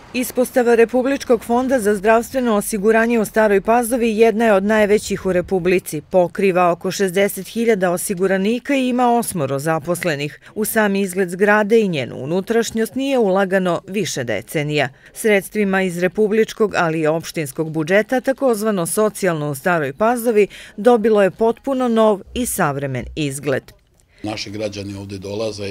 Ispostava Republičkog fonda za zdravstveno osiguranje u Staroj Pazovi jedna je od najvećih u Republici. Pokriva oko 60.000 osiguranika i ima 8 zaposlenih. U sami izgled zgrade i njenu unutrašnjost nije ulagano više decenija. Sredstvima iz republičkog, ali i opštinskog budžeta, takozvano socijalno u Staroj Pazovi, dobilo je potpuno nov i savremen izgled. Naši građani ovdje dolaze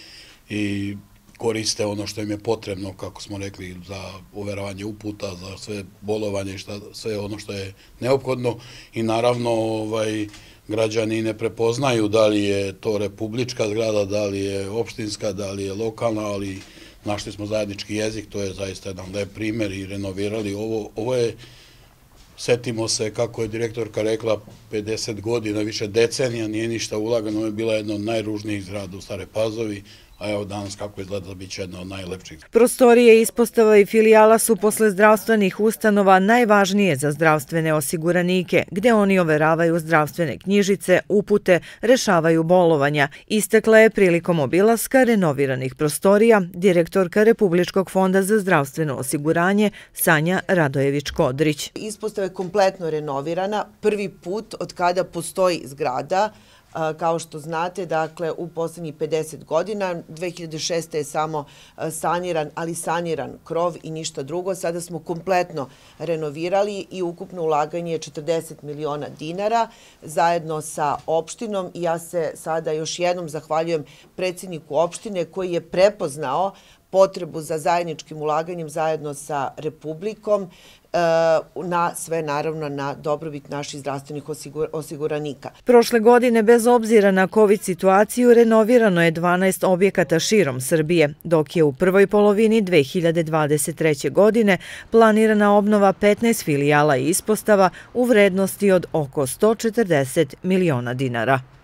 i koriste ono što im je potrebno, kako smo rekli, za overavanje uputa, za sve bolovanje, sve ono što je neophodno i naravno građani ne prepoznaju da li je to republička zgrada, da li je opštinska, da li je lokalna, ali našli smo zajednički jezik, to je zaista jedan lep primer i renovirali. Ovo je, setimo se kako je direktorka rekla, 50 godina, više decenija, nije ništa ulagano, ovo je bila jedna od najružnijih zgrada u Stare Pazovi, a evo danas kako izgleda bit će jedna od najlepših. Prostorije, ispostava i filijala su posle zdravstvenih ustanova najvažnije za zdravstvene osiguranike, gde oni overavaju zdravstvene knjižice, upute, rešavaju bolovanja. Istekla je prilikom obilaska renoviranih prostorija direktorka Republičkog fonda za zdravstveno osiguranje Sanja Radojević-Kodrić. Ispostava je kompletno renovirana, prvi put od kada postoji zgrada. Kao što znate, dakle, u poslednjih 50 godina, 2006. je samo saniran, ali saniran krov i ništa drugo. Sada smo kompletno renovirali i ukupno ulaganje je 40 miliona dinara zajedno sa opštinom i ja se sada još jednom zahvaljujem predsjedniku opštine koji je prepoznao potrebu za zajedničkim ulaganjem zajedno sa Republikom, na sve naravno na dobrobit naših zdravstvenih osiguranika. Prošle godine, bez obzira na COVID situaciju, renovirano je 12 objekata širom Srbije, dok je u prvoj polovini 2023. godine planirana obnova 15 filijala i ispostava u vrednosti od oko 140 miliona dinara.